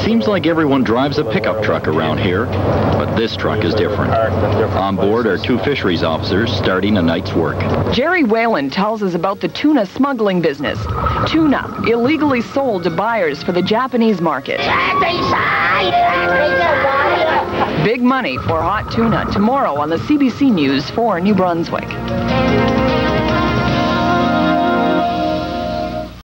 Seems like everyone drives a pickup truck around here, but this truck is different. On board are 2 fisheries officers starting a night's work. Jerry Whalen tells us about the tuna smuggling business. Tuna, illegally sold to buyers for the Japanese market. Big money for hot tuna tomorrow on the CBC News for New Brunswick.